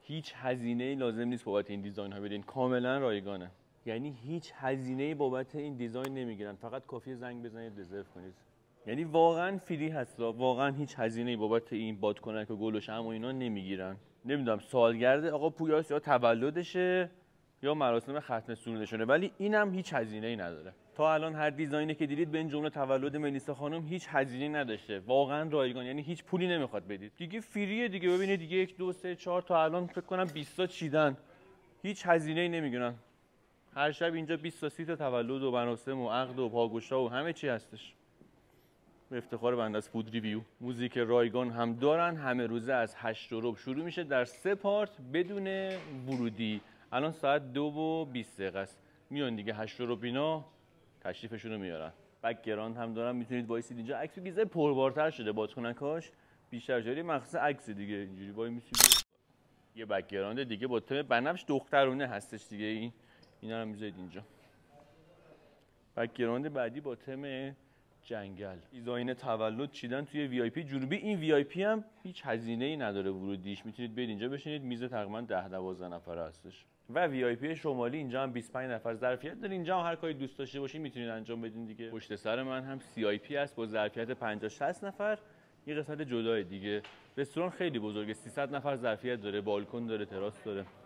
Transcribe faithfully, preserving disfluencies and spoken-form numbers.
هیچ هزینه‌ای لازم نیست بابت این دیزاین ها بدین، کاملا رایگانه. یعنی هیچ هزینه‌ای بابت این دیزاین نمیگیرن، فقط کافیه زنگ بزنید رزرو کنید. یعنی واقعا فری هست، واقعا هیچ هزینه‌ای بابت این بادکنک و گل و شمع و اینا نمیگیرن. نمیدونم سالگرد آقا پویاست یا تولدشه یا مراسم ختم سرودشونه، ولی اینم هیچ هزینه‌ای نداره. تا الان هر دیزاینی که دیدید به این جمله تولد ملیسا خانم هیچ هزینه‌ای نداشته، واقعا رایگان، یعنی هیچ پولی نمیخواد بدید. دیگه فریه دیگه. ببینید دیگه یک دو سه چهار تا الان فکر کنم بیست تا چیدن، هیچ هزینه‌ای نمیگیرن. هر شب اینجا بیست تا سی تا تولد و مراسم و عقد و پاگوشا و همه چی هستش. به افتخار بنده از فود ریویو. موزیک رایگان هم دارن، همه روزه از هشت و ربع شروع میشه در سه پارت بدون ورودی. الان ساعت دو و بیست دقیقه است. میان دیگه هشت و ربع اینا تشریفشون رو میارن. بک‌گراند هم دارن، میتونید وایسید اینجا. عکس بیزه پربارتر شده بادکنکاش، بیشتر جایی مخصوص عکس دیگه. اینجوری وای میسید. یه بک‌گراند دیگه با تم بنفش دخترونه هستش دیگه. این اینا رو میذارید اینجا. بک‌گراند بعدی با تم جنگل. دیزاین تولد چیدن توی وی آی پی جنوبی. این وی آی پی هم هیچ هزینه‌ای نداره ورودیش. میتونید برید اینجا بشینید، میز تقریبا ده دوازده نفره هستش. و وی آی پی شمالی اینجا هم بیست و پنج نفر ظرفیت داره. اینجا هم هر کاری دوست داشته باشید میتونید انجام بدین دیگه. پشت سر من هم سی آی پی است با ظرفیت پنجاه شصت نفر. یه قسمت جدای دیگه. رستوران خیلی بزرگه، سیصد نفر ظرفیت داره، بالکن داره، تراس داره.